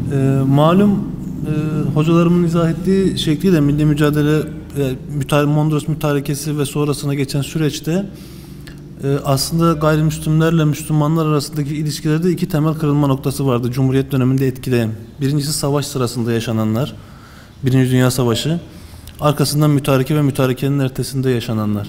Malum hocalarımın izah ettiği şekliyle milli mücadele, Mondros Mütarekesi ve sonrasına geçen süreçte aslında gayrimüslimlerle Müslümanlar arasındaki ilişkilerde iki temel kırılma noktası vardı Cumhuriyet döneminde etkileyen. Birincisi savaş sırasında yaşananlar, Birinci Dünya Savaşı, arkasından mütareke ve mütarekenin ertesinde yaşananlar.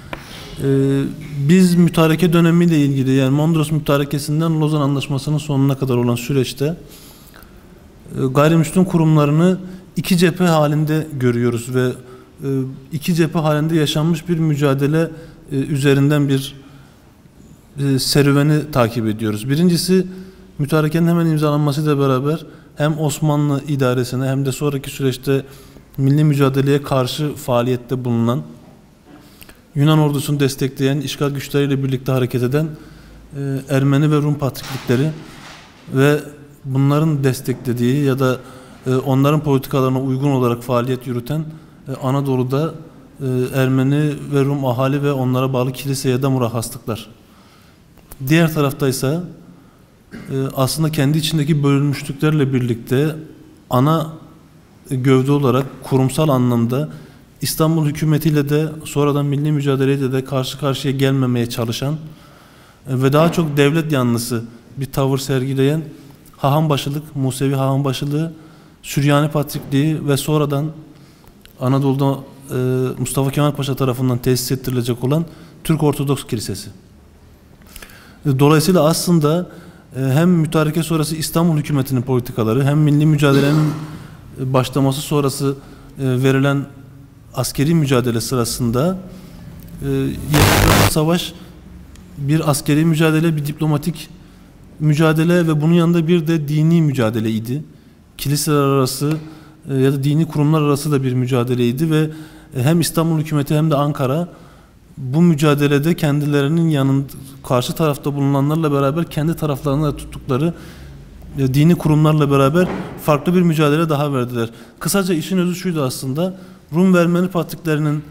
Biz mütareke dönemiyle ilgili, yani Mondros Mütarekesi'nden Lozan Anlaşması'nın sonuna kadar olan süreçte gayrimüslim kurumlarını iki cephe halinde görüyoruz ve iki cephe halinde yaşanmış bir mücadele üzerinden bir serüveni takip ediyoruz. Birincisi, mütarekenin hemen imzalanmasıyla beraber hem Osmanlı idaresine hem de sonraki süreçte milli mücadeleye karşı faaliyette bulunan, Yunan ordusunu destekleyen, işgal güçleriyle birlikte hareket eden Ermeni ve Rum patriklikleri ve bunların desteklediği ya da onların politikalarına uygun olarak faaliyet yürüten Anadolu'da Ermeni ve Rum ahali ve onlara bağlı kiliseye de murahhaslıklar. Diğer taraftaysa aslında kendi içindeki bölünmüşlüklerle birlikte ana gövde olarak kurumsal anlamda İstanbul hükümetiyle de sonradan milli mücadeleyle de karşı karşıya gelmemeye çalışan ve daha çok devlet yanlısı bir tavır sergileyen hahambaşılık, Musevi hahambaşılığı, Süryani Patrikliği ve sonradan Anadolu'da Mustafa Kemal Paşa tarafından tesis ettirilecek olan Türk Ortodoks Kilisesi. Dolayısıyla aslında hem mütareke sonrası İstanbul hükümetinin politikaları hem milli mücadelenin başlaması sonrası verilen askeri mücadele sırasında savaş bir askeri mücadele, bir diplomatik mücadele ve bunun yanında bir de dini mücadeleydi. Kiliseler arası ya da dini kurumlar arası da bir mücadeleydi ve hem İstanbul hükümeti hem de Ankara bu mücadelede kendilerinin yanında karşı tarafta bulunanlarla beraber kendi taraflarına tuttukları dini kurumlarla beraber farklı bir mücadele daha verdiler. Kısaca işin özü şuydu aslında: Rum ve Ermeni patriklerinin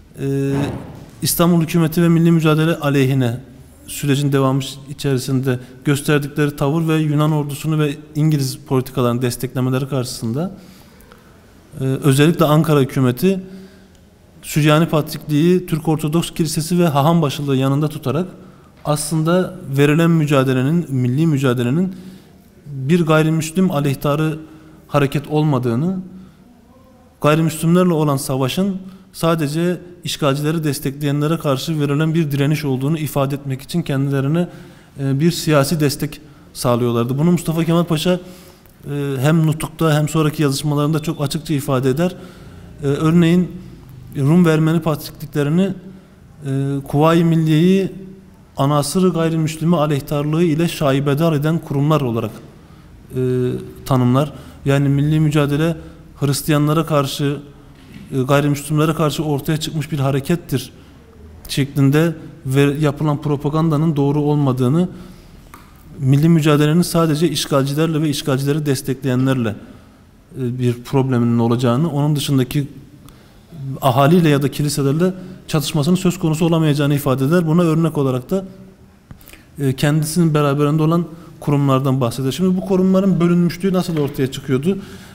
İstanbul hükümeti ve milli mücadele aleyhine sürecin devamı içerisinde gösterdikleri tavır ve Yunan ordusunu ve İngiliz politikalarını desteklemeleri karşısında özellikle Ankara hükümeti Süryani Patrikliği, Türk Ortodoks Kilisesi ve hahambaşılığı yanında tutarak aslında verilen mücadelenin, milli mücadelenin bir gayrimüslim aleyhtarı hareket olmadığını, gayrimüslimlerle olan savaşın sadece işgalcileri destekleyenlere karşı verilen bir direniş olduğunu ifade etmek için kendilerine bir siyasi destek sağlıyorlardı. Bunu Mustafa Kemal Paşa hem nutukta hem sonraki yazışmalarında çok açıkça ifade eder. Örneğin Rum ve Ermeni patrikliklerini Kuvayi Milliye'yi anasır gayrimüslimi aleyhtarlığı ile şaibedar eden kurumlar olarak tanımlar. Yani milli mücadele Hristiyanlara karşı, gayrimüslimlere karşı ortaya çıkmış bir harekettir şeklinde ve yapılan propagandanın doğru olmadığını, milli mücadelenin sadece işgalcilerle ve işgalcileri destekleyenlerle bir probleminin olacağını, onun dışındaki ahaliyle ya da kiliselerle çatışmasının söz konusu olamayacağını ifade eder. Buna örnek olarak da kendisinin beraberinde olan kurumlardan bahseder. Şimdi bu kurumların bölünmüşlüğü nasıl ortaya çıkıyordu?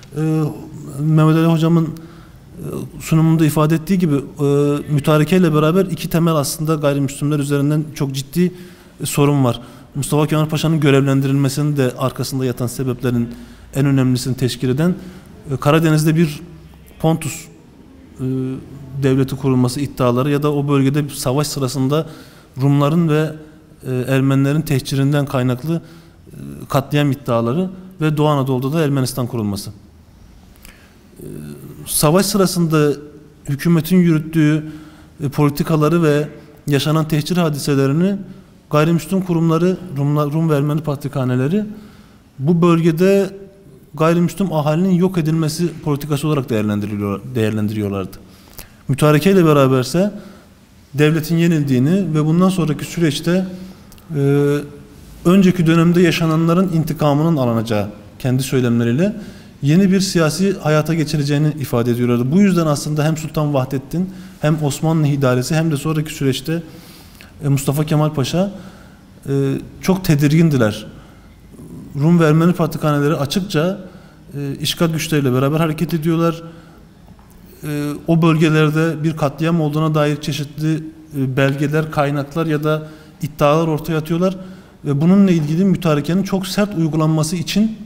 Mehmet Ali Hocam'ın sunumunda ifade ettiği gibi mütarekeyle beraber iki temel aslında gayrimüslimler üzerinden çok ciddi sorun var. Mustafa Kemal Paşa'nın görevlendirilmesinin de arkasında yatan sebeplerin en önemlisini teşkil eden Karadeniz'de bir Pontus devleti kurulması iddiaları ya da o bölgede savaş sırasında Rumların ve Ermenilerin tehcirinden kaynaklı katliam iddiaları ve Doğu Anadolu'da da Ermenistan kurulması. Savaş sırasında hükümetin yürüttüğü politikaları ve yaşanan tehcir hadiselerini gayrimüslim kurumları, Rum ve Ermeni patrikhaneleri bu bölgede gayrimüslim ahalinin yok edilmesi politikası olarak değerlendiriyorlardı. Mütareke ile beraberse devletin yenildiğini ve bundan sonraki süreçte önceki dönemde yaşananların intikamının alınacağı, kendi söylemleriyle yeni bir siyasi hayata geçireceğini ifade ediyorlardı. Bu yüzden aslında hem Sultan Vahdettin hem Osmanlı idaresi hem de sonraki süreçte Mustafa Kemal Paşa çok tedirgindiler. Rum ve Ermeni patrikhaneleri açıkça işgal güçleriyle beraber hareket ediyorlar. O bölgelerde bir katliam olduğuna dair çeşitli belgeler, kaynaklar ya da iddialar ortaya atıyorlar ve bununla ilgili mütarekenin çok sert uygulanması için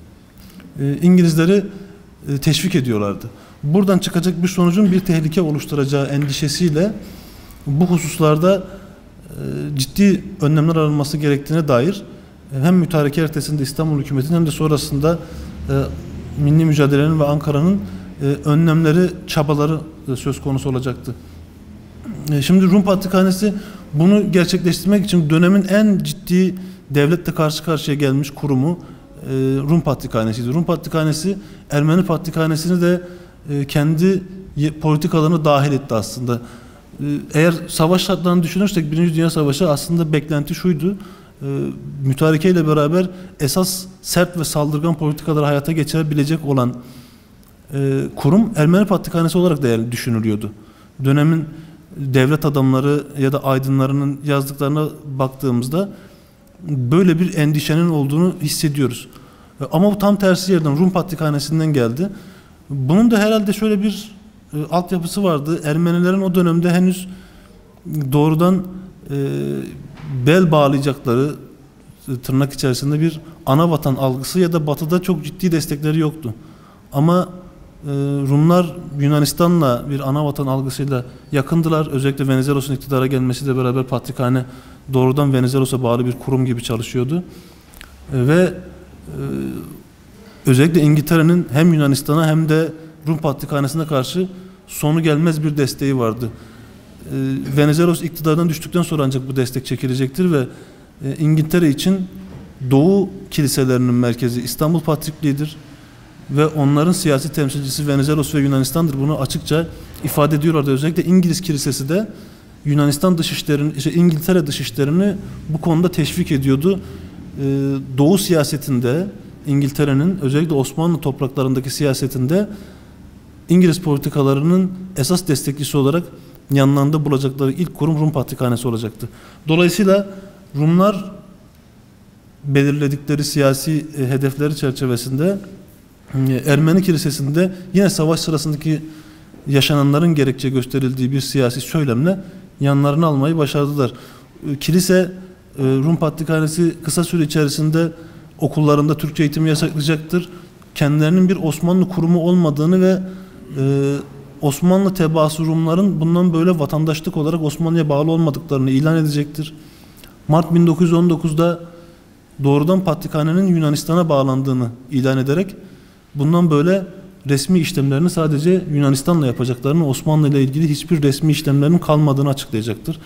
İngilizleri teşvik ediyorlardı. Buradan çıkacak bir sonucun bir tehlike oluşturacağı endişesiyle bu hususlarda ciddi önlemler alınması gerektiğine dair hem mütareke ertesinde İstanbul hükümetinin hem de sonrasında milli mücadelenin ve Ankara'nın önlemleri, çabaları söz konusu olacaktı. Şimdi Rum Patrikhanesi bunu gerçekleştirmek için dönemin en ciddi devletle karşı karşıya gelmiş kurumu Rum Patrikhanesi'ydi. Rum Patrikhanesi Ermeni Patrikhanesi'ni de kendi politikalarına dahil etti aslında. Eğer savaş şartlarını düşünürsek Birinci Dünya Savaşı aslında beklenti şuydu. Mütareke ile beraber esas sert ve saldırgan politikaları hayata geçirebilecek olan kurum Ermeni Patrikhanesi olarak da düşünülüyordu. Dönemin devlet adamları ya da aydınlarının yazdıklarına baktığımızda böyle bir endişenin olduğunu hissediyoruz. Ama bu tam tersi yerden Rum Patrikhanesi'nden geldi. Bunun da herhalde şöyle bir altyapısı vardı. Ermenilerin o dönemde henüz doğrudan bel bağlayacakları tırnak içerisinde bir ana vatan algısı ya da batıda çok ciddi destekleri yoktu. Ama Rumlar Yunanistan'la bir ana vatan algısıyla yakındılar. Özellikle Venizelos'un iktidara gelmesiyle beraber Patrikhane doğrudan Venizelos'a bağlı bir kurum gibi çalışıyordu. Ve özellikle İngiltere'nin hem Yunanistan'a hem de Rum Patrikhanesi'ne karşı sonu gelmez bir desteği vardı. Venizelos iktidardan düştükten sonra ancak bu destek çekilecektir ve İngiltere için Doğu kiliselerinin merkezi İstanbul Patrikliği'dir ve onların siyasi temsilcisi Venizelos ve Yunanistan'dır. Bunu açıkça ifade ediyorlardı. Özellikle İngiliz kilisesi de Yunanistan dışişlerini, İngiltere dışişlerini bu konuda teşvik ediyordu. Doğu siyasetinde İngiltere'nin özellikle Osmanlı topraklarındaki siyasetinde İngiliz politikalarının esas destekçisi olarak yanlarında bulacakları ilk kurum Rum Patrikhanesi olacaktı. Dolayısıyla Rumlar belirledikleri siyasi hedefleri çerçevesinde Ermeni kilisesinde yine savaş sırasındaki yaşananların gerekçe gösterildiği bir siyasi söylemle yanlarını almayı başardılar. Kilise Rum Patrikhanesi kısa süre içerisinde okullarında Türkçe eğitimi yasaklayacaktır. Kendilerinin bir Osmanlı kurumu olmadığını ve Osmanlı tebaası Rumların bundan böyle vatandaşlık olarak Osmanlı'ya bağlı olmadıklarını ilan edecektir. Mart 1919'da doğrudan Patrikhane'nin Yunanistan'a bağlandığını ilan ederek bundan böyle resmi işlemlerini sadece Yunanistan'la yapacaklarını, Osmanlı ile ilgili hiçbir resmi işlemlerinin kalmadığını açıklayacaktır.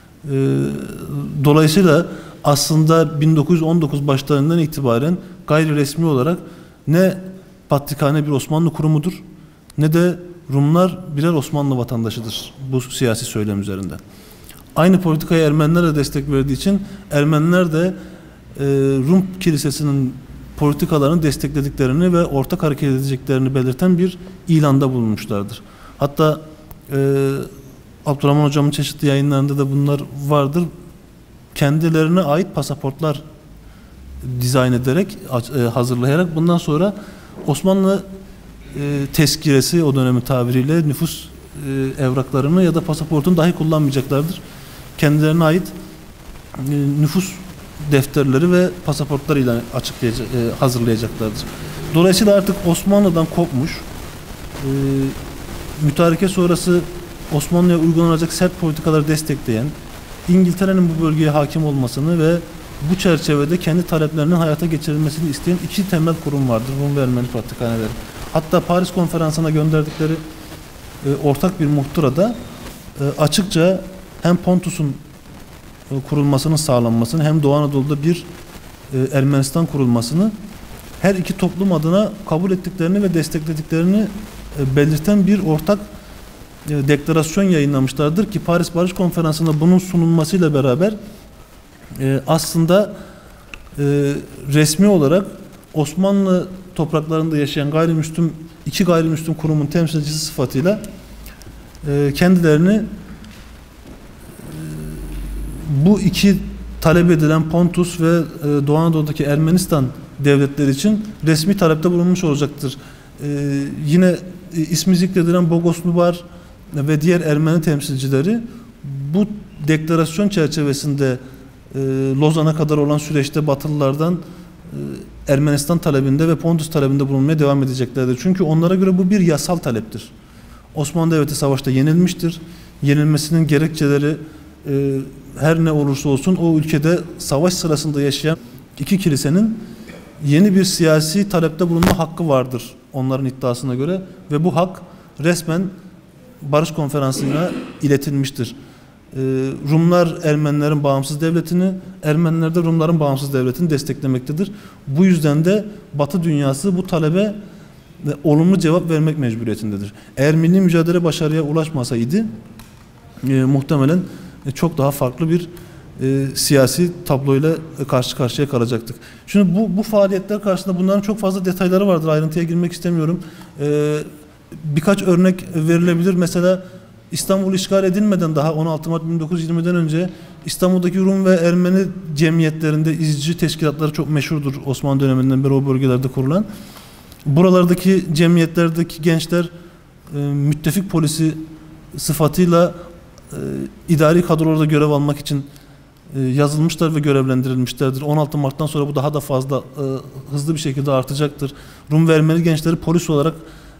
Dolayısıyla aslında 1919 başlarından itibaren gayri resmi olarak ne Patrikhane bir Osmanlı kurumudur ne de Rumlar birer Osmanlı vatandaşıdır bu siyasi söylem üzerinde. Aynı politikaya Ermeniler de destek verdiği için Ermeniler de Rum kilisesinin politikalarını desteklediklerini ve ortak hareket edeceklerini belirten bir ilanda bulunmuşlardır. Hatta Abdurrahman Hocam'ın çeşitli yayınlarında da bunlar vardır. Kendilerine ait pasaportlar dizayn ederek, hazırlayarak bundan sonra Osmanlı tezkiresi, o dönemin tabiriyle nüfus evraklarını ya da pasaportunu dahi kullanmayacaklardır. Kendilerine ait nüfus defterleri ve pasaportlarıyla hazırlayacaklardır. Dolayısıyla artık Osmanlı'dan kopmuş, mütareke sonrası Osmanlı'ya uygulanacak sert politikaları destekleyen, İngiltere'nin bu bölgeye hakim olmasını ve bu çerçevede kendi taleplerinin hayata geçirilmesini isteyen iki temel kurum vardır. Rum ve Ermeni Patrikhaneleri. Hatta Paris Konferansı'na gönderdikleri ortak bir muhtırada açıkça hem Pontus'un kurulmasının sağlanmasını hem Doğu Anadolu'da bir Ermenistan kurulmasını her iki toplum adına kabul ettiklerini ve desteklediklerini belirten bir ortak deklarasyon yayınlamışlardır ki Paris Barış Konferansı'nda bunun sunulmasıyla beraber aslında resmi olarak Osmanlı topraklarında yaşayan iki gayrimüslim kurumun temsilcisi sıfatıyla kendilerini bu iki talep edilen Pontus ve Doğu Anadolu'daki Ermenistan devletleri için resmi talepte bulunmuş olacaktır. Yine ismi zikredilen Bogoslular ve diğer Ermeni temsilcileri bu deklarasyon çerçevesinde Lozan'a kadar olan süreçte Batılılardan Ermenistan talebinde ve Pontus talebinde bulunmaya devam edeceklerdir. Çünkü onlara göre bu bir yasal taleptir. Osmanlı Devleti savaşta yenilmiştir. Yenilmesinin gerekçeleri her ne olursa olsun o ülkede savaş sırasında yaşayan iki kilisenin yeni bir siyasi talepte bulunma hakkı vardır onların iddiasına göre ve bu hak resmen Barış Konferansı'na iletilmiştir. Rumlar Ermenilerin bağımsız devletini, Ermeniler de Rumların bağımsız devletini desteklemektedir. Bu yüzden de Batı dünyası bu talebe olumlu cevap vermek mecburiyetindedir. Eğer milli mücadele başarıya ulaşmasaydı muhtemelen çok daha farklı bir siyasi tabloyla karşı karşıya kalacaktık. Şimdi bu faaliyetler karşısında bunların çok fazla detayları vardır. Ayrıntıya girmek istemiyorum. Birkaç örnek verilebilir. Mesela İstanbul işgal edilmeden daha 16 Mart 1920'den önce İstanbul'daki Rum ve Ermeni cemiyetlerinde izci teşkilatları çok meşhurdur. Osmanlı döneminden beri o bölgelerde kurulan. Buralardaki cemiyetlerdeki gençler müttefik polisi sıfatıyla idari kadrolarda görev almak için yazılmışlar ve görevlendirilmişlerdir. 16 Mart'tan sonra bu daha da fazla hızlı bir şekilde artacaktır. Rum ve Ermeni gençleri polis olarak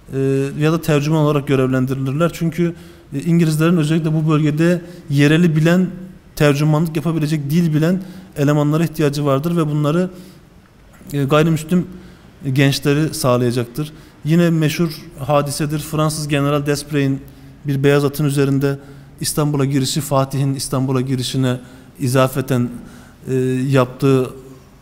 ya da tercüman olarak görevlendirilirler. Çünkü İngilizlerin özellikle bu bölgede yereli bilen, tercümanlık yapabilecek dil bilen elemanlara ihtiyacı vardır ve bunları gayrimüslim gençleri sağlayacaktır. Yine meşhur hadisedir. Fransız General Desprez'in bir beyaz atın üzerinde İstanbul'a girişi, Fatih'in İstanbul'a girişine izafeten yaptığı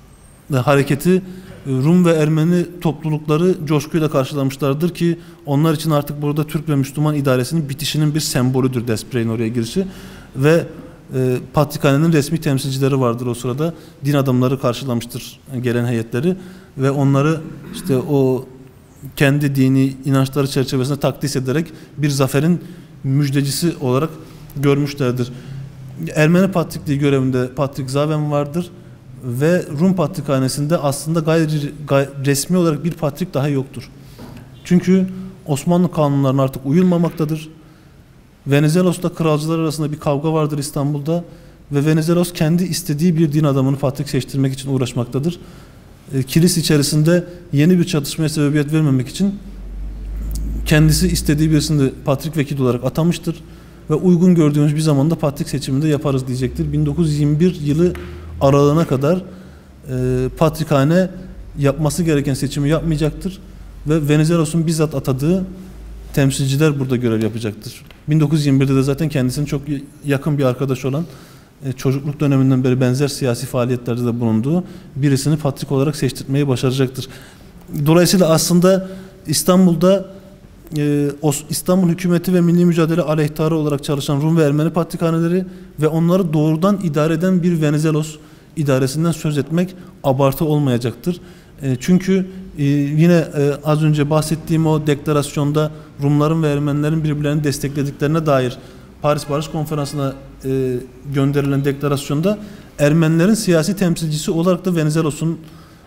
hareketi Rum ve Ermeni toplulukları coşkuyla karşılamışlardır ki onlar için artık burada Türk ve Müslüman idaresinin bitişinin bir sembolüdür Desprez'in oraya girişi ve Patrikhane'nin resmi temsilcileri vardır o sırada. Din adamları karşılamıştır gelen heyetleri ve onları işte o kendi dini inançları çerçevesinde takdis ederek bir zaferin müjdecisi olarak görmüşlerdir. Ermeni Patrikliği görevinde Patrik Zaven vardır ve Rum Patrikhanesi'nde aslında gayri resmi olarak bir patrik daha yoktur. Çünkü Osmanlı kanunlarına artık uyulmamaktadır. Venizelos'ta kralcılar arasında bir kavga vardır İstanbul'da ve Venizelos kendi istediği bir din adamını patrik seçtirmek için uğraşmaktadır. Kilis içerisinde yeni bir çatışmaya sebebiyet vermemek için kendisi istediği birisini patrik vekili olarak atamıştır ve uygun gördüğümüz bir zamanda patrik seçiminde yaparız diyecektir. 1921 yılı aralığına kadar Patrikhane yapması gereken seçimi yapmayacaktır ve Venizelos'un bizzat atadığı temsilciler burada görev yapacaktır. 1921'de de zaten kendisinin çok yakın bir arkadaş olan çocukluk döneminden beri benzer siyasi faaliyetlerde de bulunduğu birisini patrik olarak seçtirmeyi başaracaktır. Dolayısıyla aslında İstanbul'da İstanbul hükümeti ve milli mücadele aleyhtarı olarak çalışan Rum ve Ermeni patrikhaneleri ve onları doğrudan idare eden bir Venizelos idaresinden söz etmek abartı olmayacaktır. Çünkü yine az önce bahsettiğim o deklarasyonda Rumların ve Ermenilerin birbirlerini desteklediklerine dair Paris Barış Konferansı'na gönderilen deklarasyonda Ermenilerin siyasi temsilcisi olarak da Venizelos'un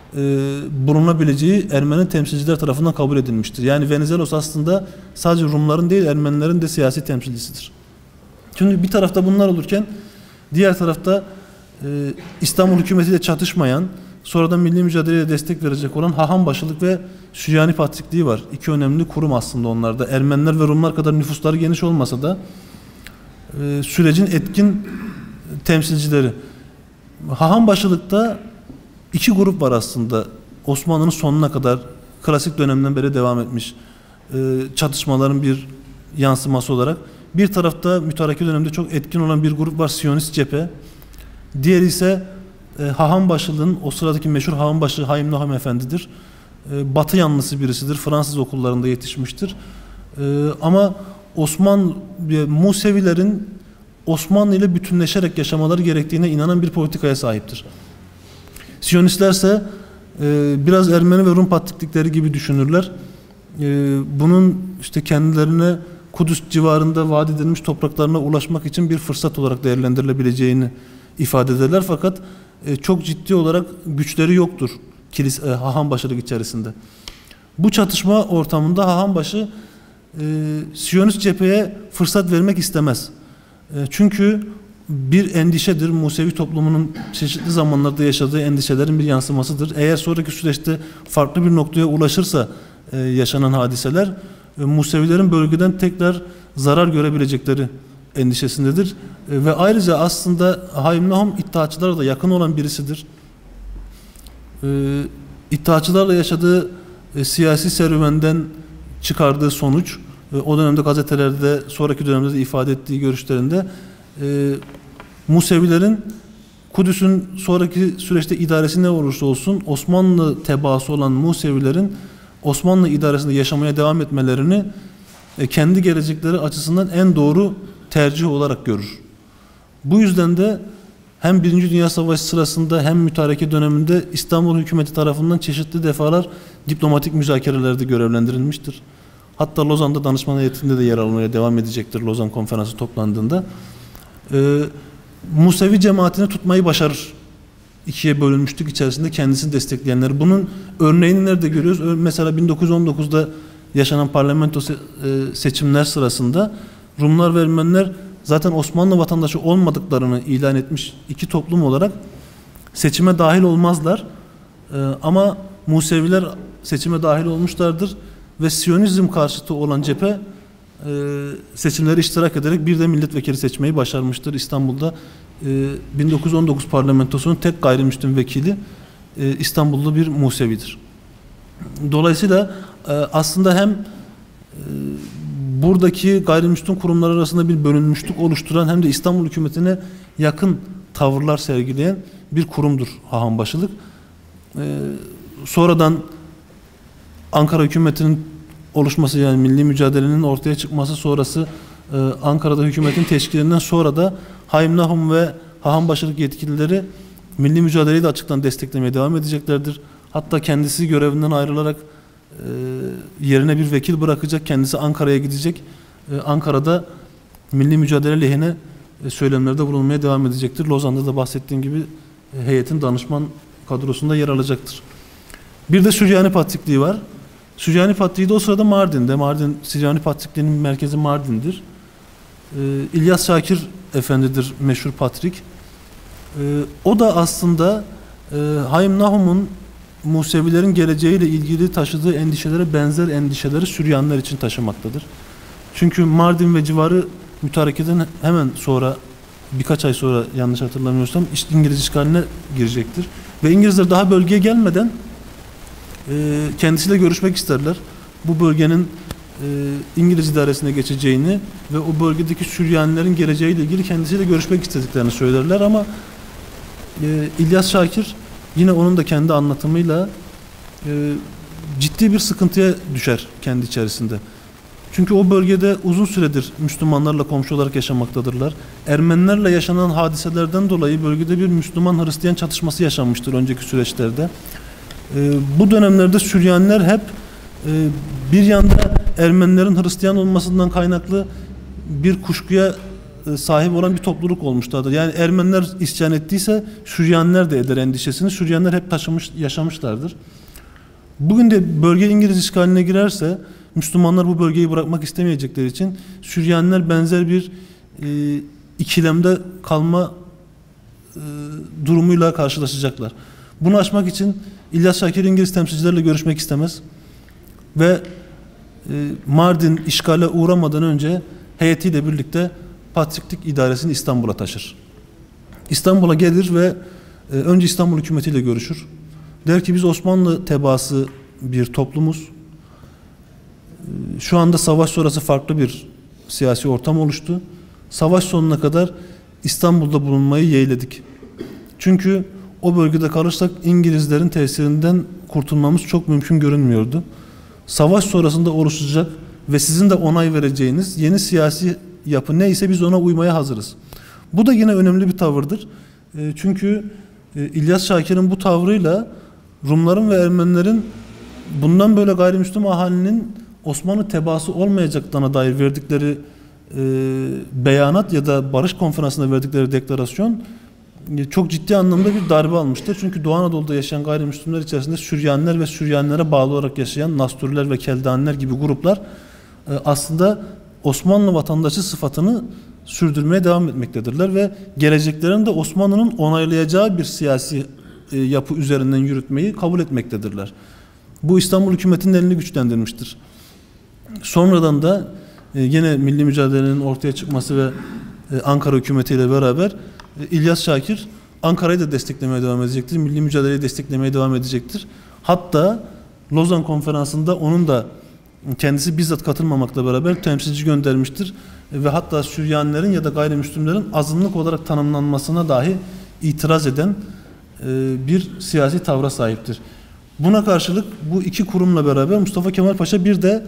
bulunabileceği Ermeni temsilciler tarafından kabul edilmiştir. Yani Venizelos aslında sadece Rumların değil Ermenilerin de siyasi temsilcisidir. Şimdi bir tarafta bunlar olurken diğer tarafta İstanbul hükümetiyle çatışmayan, sonradan milli mücadeleye destek verecek olan Hahambaşılık ve Süryani Patrikliği var. İki önemli kurum aslında onlarda. Ermeniler ve Rumlar kadar nüfusları geniş olmasa da sürecin etkin temsilcileri. Hahambaşılıkta iki grup var aslında. Osmanlı'nın sonuna kadar klasik dönemden beri devam etmiş çatışmaların bir yansıması olarak. Bir tarafta mütareke dönemde çok etkin olan bir grup var, Siyonist cephe. Diğeri ise Hahambaşılığın o sıradaki meşhur Hahambaşı Haim Noham Efendi'dir. Batı yanlısı birisidir. Fransız okullarında yetişmiştir. Ama Musevilerin Osmanlı ile bütünleşerek yaşamaları gerektiğine inanan bir politikaya sahiptir. Siyonistlerse biraz Ermeni ve Rum patriklikleri gibi düşünürler. Bunun işte kendilerine Kudüs civarında vaat edilmiş topraklarına ulaşmak için bir fırsat olarak değerlendirilebileceğini ifade ederler. Fakat çok ciddi olarak güçleri yoktur. Hahambaşılık içerisinde. Bu çatışma ortamında Hahambaşı Siyonist cepheye fırsat vermek istemez. Çünkü bir endişedir. Musevi toplumunun çeşitli zamanlarda yaşadığı endişelerin bir yansımasıdır. Eğer sonraki süreçte farklı bir noktaya ulaşırsa yaşanan hadiseler, Musevilerin bölgeden tekrar zarar görebilecekleri endişesindedir. Ve ayrıca aslında Haim Nahum İttihatçılara da yakın olan birisidir. İttihatçılarla yaşadığı siyasi serüvenden çıkardığı sonuç, o dönemde gazetelerde, sonraki dönemde de ifade ettiği görüşlerinde Musevilerin Kudüs'ün sonraki süreçte idaresi ne olursa olsun Osmanlı tebaası olan Musevilerin Osmanlı idaresinde yaşamaya devam etmelerini kendi gelecekleri açısından en doğru tercih olarak görür. Bu yüzden de hem Birinci Dünya Savaşı sırasında hem mütareke döneminde İstanbul hükümeti tarafından çeşitli defalar diplomatik müzakerelerde görevlendirilmiştir. Hatta Lozan'da danışman heyetinde de yer almaya devam edecektir Lozan Konferansı toplandığında. Musevi cemaatini tutmayı başarır. İkiye bölünmüşlük içerisinde kendisini destekleyenler. Bunun örneğini nerede görüyoruz? Mesela 1919'da yaşanan parlamento seçimler sırasında Rumlar ve Ermeniler zaten Osmanlı vatandaşı olmadıklarını ilan etmiş iki toplum olarak seçime dahil olmazlar. Ama Museviler seçime dahil olmuşlardır ve Siyonizm karşıtı olan cephe seçimlere iştirak ederek bir de milletvekili seçmeyi başarmıştır. İstanbul'da 1919 parlamentosunun tek gayrimüslim vekili İstanbullu bir Musevidir. Dolayısıyla aslında hem buradaki gayrimüslim kurumlar arasında bir bölünmüşlük oluşturan hem de İstanbul hükümetine yakın tavırlar sergileyen bir kurumdur Hahambaşılık. Sonradan Ankara hükümetinin oluşması, yani milli mücadelenin ortaya çıkması sonrası Ankara'da hükümetin teşkilinden sonra da Haim Nahum ve Hahambaşılık yetkilileri milli mücadeleyi de açıktan desteklemeye devam edeceklerdir. Hatta kendisi görevinden ayrılarak yerine bir vekil bırakacak, kendisi Ankara'ya gidecek. Ankara'da milli mücadele lehine söylemlerde bulunmaya devam edecektir. Lozan'da da bahsettiğim gibi heyetin danışman kadrosunda yer alacaktır. Bir de Süryani Patrikliği var. Süryani Patrikliği de o sırada Mardin'de. Süryani Patrikliği'nin merkezi Mardin'dir. İlyas Şakir Efendi'dir meşhur Patrik. O da aslında Haim Nahum'un Musevilerin geleceğiyle ilgili taşıdığı endişelere benzer endişeleri Süryaniler için taşımaktadır. Çünkü Mardin ve civarı mütarekeden hemen sonra, birkaç ay sonra yanlış hatırlamıyorsam İngiliz işgaline girecektir. Ve İngilizler daha bölgeye gelmeden kendisiyle görüşmek isterler. Bu bölgenin İngiliz idaresine geçeceğini ve o bölgedeki Süryanilerin geleceğiyle ilgili kendisiyle görüşmek istediklerini söylerler ama İlyas Şakir yine onun da kendi anlatımıyla ciddi bir sıkıntıya düşer kendi içerisinde. Çünkü o bölgede uzun süredir Müslümanlarla komşu olarak yaşamaktadırlar. Ermenilerle yaşanan hadiselerden dolayı bölgede bir Müslüman-Hristiyan çatışması yaşanmıştır önceki süreçlerde. Bu dönemlerde Süryaniler hep bir yanda Ermenilerin Hristiyan olmasından kaynaklı bir kuşkuya sahip olan bir topluluk olmuşlardır. Yani Ermeniler isyan ettiyse Süryaniler de eder endişesini. Süryaniler hep yaşamışlardır. Bugün de bölge İngiliz işgaline girerse Müslümanlar bu bölgeyi bırakmak istemeyecekleri için Süryaniler benzer bir ikilemde kalma durumuyla karşılaşacaklar. Bunu aşmak için İlyas Şakir İngiliz temsilcilerle görüşmek istemez ve Mardin işgale uğramadan önce heyetiyle birlikte Patriklik idaresini İstanbul'a taşır. İstanbul'a gelir ve önce İstanbul hükümetiyle görüşür. Der ki biz Osmanlı tebaası bir toplumuz. Şu anda savaş sonrası farklı bir siyasi ortam oluştu. Savaş sonuna kadar İstanbul'da bulunmayı yeğledik. Çünkü o bölgede kalırsak İngilizlerin tesirinden kurtulmamız çok mümkün görünmüyordu. Savaş sonrasında oluşacak ve sizin de onay vereceğiniz yeni siyasi yapı neyse biz ona uymaya hazırız. Bu da yine önemli bir tavırdır. Çünkü İlyas Şakir'in bu tavrıyla Rumların ve Ermenilerin bundan böyle gayrimüslim ahalinin Osmanlı tebaası olmayacaklarına dair verdikleri beyanat ya da barış konferansında verdikleri deklarasyon çok ciddi anlamda bir darbe almıştır. Çünkü Doğu Anadolu'da yaşayan gayrimüslimler içerisinde Süryaniler ve Süryanilere bağlı olarak yaşayan Nasturiler ve Keldaniler gibi gruplar aslında Osmanlı vatandaşı sıfatını sürdürmeye devam etmektedirler ve geleceklerinde Osmanlı'nın onaylayacağı bir siyasi yapı üzerinden yürütmeyi kabul etmektedirler. Bu İstanbul hükümetinin elini güçlendirmiştir. Sonradan da yine milli mücadelenin ortaya çıkması ve Ankara hükümetiyle beraber İlyas Şakir Ankara'yı da desteklemeye devam edecektir. Milli mücadeleyi desteklemeye devam edecektir. Hatta Lozan Konferansı'nda onun da kendisi bizzat katılmamakla beraber temsilci göndermiştir. Ve hatta Süryanilerin ya da gayrimüslimlerin azınlık olarak tanımlanmasına dahi itiraz eden bir siyasi tavra sahiptir. Buna karşılık bu iki kurumla beraber Mustafa Kemal Paşa bir de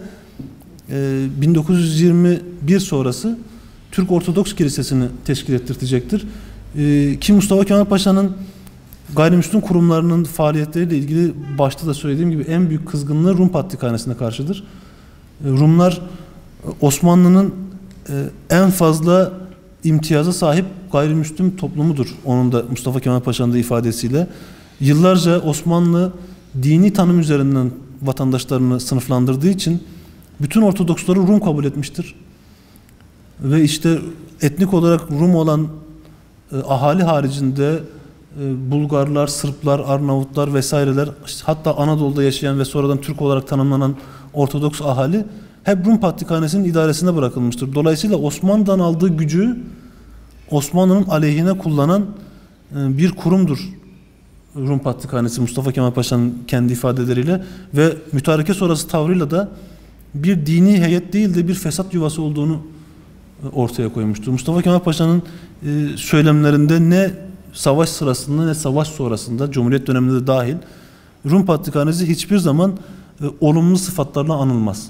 1921 sonrası Türk Ortodoks Kilisesi'ni teşkil ettirtecektir. Ki Mustafa Kemal Paşa'nın gayrimüslim kurumlarının faaliyetleriyle ilgili başta da söylediğim gibi en büyük kızgınlığı Rum Patrikhanesi'ne karşıdır. Rumlar Osmanlı'nın en fazla imtiyaza sahip gayrimüslim toplumudur. Onun da Mustafa Kemal Paşa'nın da ifadesiyle. Yıllarca Osmanlı dini tanım üzerinden vatandaşlarını sınıflandırdığı için bütün Ortodoksları Rum kabul etmiştir. Ve işte etnik olarak Rum olan ahali haricinde Bulgarlar, Sırplar, Arnavutlar vesaireler, hatta Anadolu'da yaşayan ve sonradan Türk olarak tanımlanan Ortodoks ahali hep Rum Patrikhanesi'nin idaresine bırakılmıştır. Dolayısıyla Osmanlı'dan aldığı gücü Osmanlı'nın aleyhine kullanan bir kurumdur Rum Patrikhanesi, Mustafa Kemal Paşa'nın kendi ifadeleriyle ve mütareke sonrası tavrıyla da bir dini heyet değil de bir fesat yuvası olduğunu ortaya koymuştur. Mustafa Kemal Paşa'nın söylemlerinde ne savaş sırasında ne savaş sonrasında, Cumhuriyet döneminde de dahil, Rum Patrikhanesi hiçbir zaman olumlu sıfatlarla anılmaz.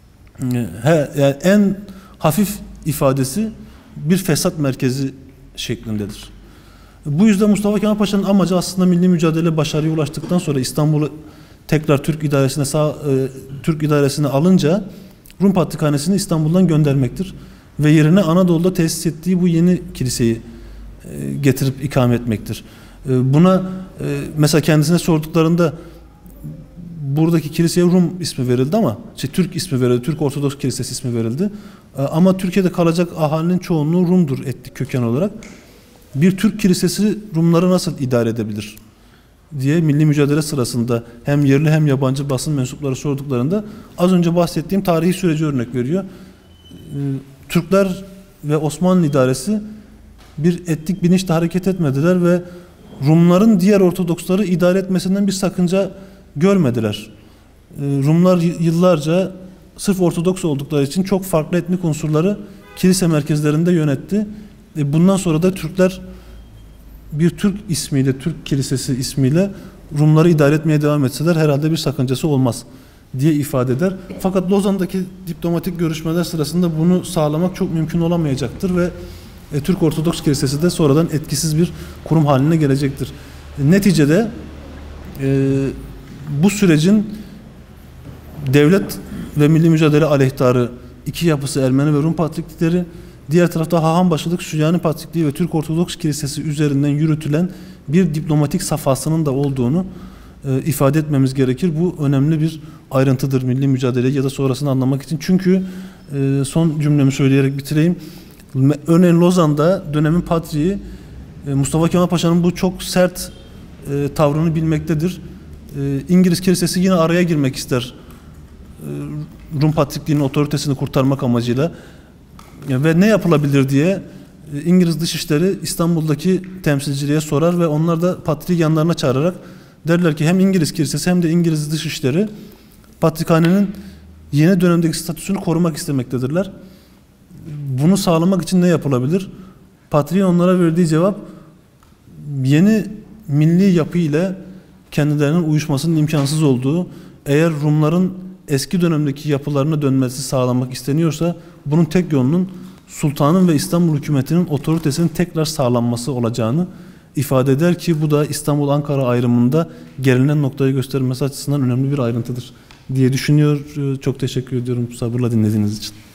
Yani en hafif ifadesi bir fesat merkezi şeklindedir. Bu yüzden Mustafa Kemal Paşa'nın amacı aslında milli mücadele başarıya ulaştıktan sonra İstanbul'u tekrar Türk idaresine alınca Rum Patrikhanesi'ni İstanbul'dan göndermektir. Ve yerine Anadolu'da tesis ettiği bu yeni kiliseyi getirip ikame etmektir. Buna mesela kendisine sorduklarında buradaki kiliseye Rum ismi verildi ama Türk ismi verildi, Türk Ortodoks Kilisesi ismi verildi. Ama Türkiye'de kalacak ahalinin çoğunluğu Rum'dur etnik köken olarak. Bir Türk kilisesi Rumları nasıl idare edebilir diye milli mücadele sırasında hem yerli hem yabancı basın mensupları sorduklarında az önce bahsettiğim tarihi süreci örnek veriyor. Türkler ve Osmanlı idaresi bir etnik bilinçle hareket etmediler ve Rumların diğer Ortodoksları idare etmesinden bir sakınca görmediler. Rumlar yıllarca sırf Ortodoks oldukları için çok farklı etnik unsurları kilise merkezlerinde yönetti. Bundan sonra da Türkler bir Türk ismiyle, Türk Kilisesi ismiyle Rumları idare etmeye devam etseler herhalde bir sakıncası olmaz diye ifade eder. Fakat Lozan'daki diplomatik görüşmeler sırasında bunu sağlamak çok mümkün olamayacaktır ve Türk Ortodoks Kilisesi de sonradan etkisiz bir kurum haline gelecektir. Neticede bu sürecin devlet ve milli mücadele aleyhtarı iki yapısı Ermeni ve Rum Patriklikleri, diğer tarafta Hahanbaşılık, Süryani Patrikliği ve Türk Ortodoks Kilisesi üzerinden yürütülen bir diplomatik safhasının da olduğunu ifade etmemiz gerekir. Bu önemli bir ayrıntıdır milli mücadele ya da sonrasını anlamak için. Çünkü son cümlemi söyleyerek bitireyim. Örneğin Lozan'da dönemin patriği Mustafa Kemal Paşa'nın bu çok sert tavrını bilmektedir. İngiliz kilisesi yine araya girmek ister. Rum Patrikliğinin otoritesini kurtarmak amacıyla. Ve ne yapılabilir diye İngiliz Dışişleri İstanbul'daki temsilciliğe sorar ve onlar da patriği yanlarına çağırarak derler ki hem İngiliz kilisesi hem de İngiliz Dışişleri Patrikhanenin yeni dönemdeki statüsünü korumak istemektedirler. Bunu sağlamak için ne yapılabilir? Patriğin onlara verdiği cevap yeni milli yapı ile kendilerinin uyuşmasının imkansız olduğu, eğer Rumların eski dönemdeki yapılarına dönmesi sağlamak isteniyorsa bunun tek yolunun sultanın ve İstanbul hükümetinin otoritesinin tekrar sağlanması olacağını ifade eder ki bu da İstanbul-Ankara ayrımında gelinen noktayı göstermesi açısından önemli bir ayrıntıdır diye düşünüyor. Çok teşekkür ediyorum sabırla dinlediğiniz için.